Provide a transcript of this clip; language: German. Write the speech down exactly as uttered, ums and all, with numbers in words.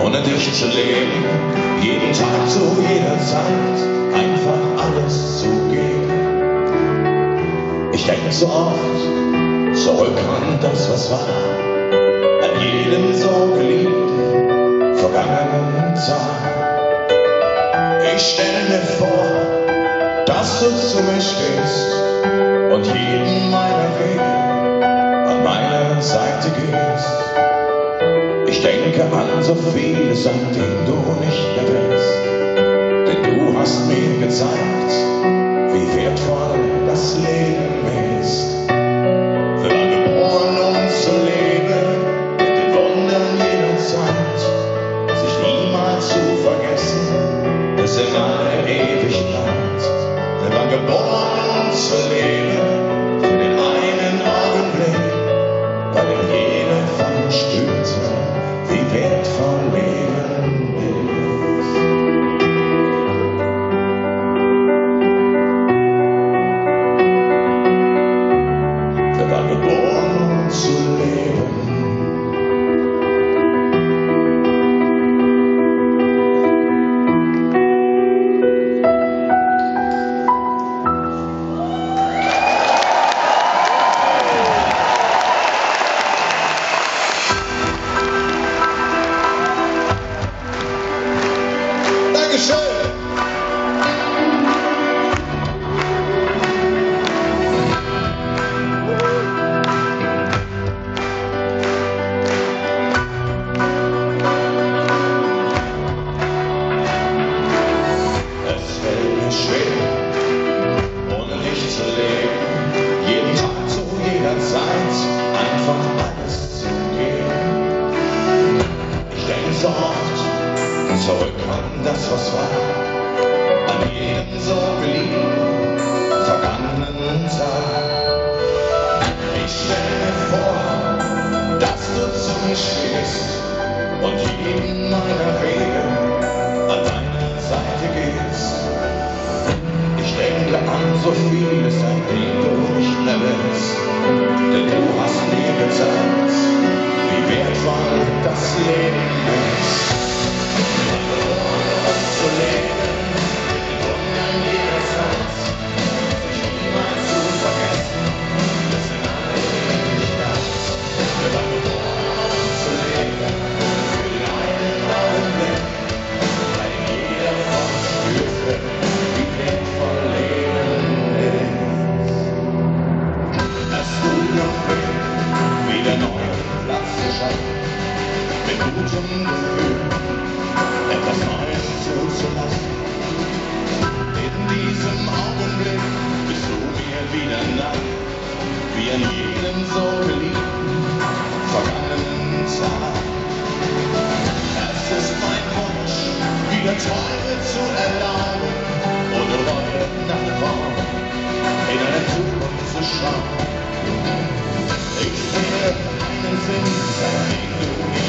ohne dich zu leben, jeden Tag zu jeder Zeit, einfach alles zu geben. Ich denke so oft zurück an das, was war, an jeden so geliebten, vergangenen Tag. Ich stell mir vor, dass du zu mir stehst und jeden meiner Wege an meiner Seite gehst. Ich denke an so viele, seitdem du nicht mehr bist, denn du hast mir gezeigt, wie wertvoll das Leben ist. Wir waren geboren, um zu leben, mit den Wundern jeder Zeit, sich niemals zu vergessen, bis in alle Ewigkeit. Wir waren geboren, um zu leben, für den einen Augenblick, bei dem jeder von uns spürte, wie wertvoll Leben ist. Wir waren geboren, um zu leben. Zurück an das, was war, an jeden so geliebten, vergangenen Tag. Ich stell mir vor, dass du zu mir stehst und jeden meiner Wege an deiner Seite gehst. Ich denke an so vieles, seitdem du nicht mehr bist, denn du hast mir gezeigt, wie wertvoll das Leben ist. Zu leben, die Wunder jeder Zeit, sich niemals zu vergessen, bis in alle Ewigkeit. Wir waren geboren, um zu leben, für den einen Augenblick, bei dem jeder von uns spürte, wie wertvoll Leben ist. Es tut noch weh, wieder neuen Platz zu schaffen, mit gutem Gefühl, etwas Neues zuzulassen. In diesem Augenblick bist du mir wieder nah, wie an jedem so geliebten, vergangenen Tag. Es ist mein Wunsch, wieder Träume zu erlauben, ohne Reue nach vorn, in eine Zukunft zu schauen. Ich sehe keinen Sinn, seitdem du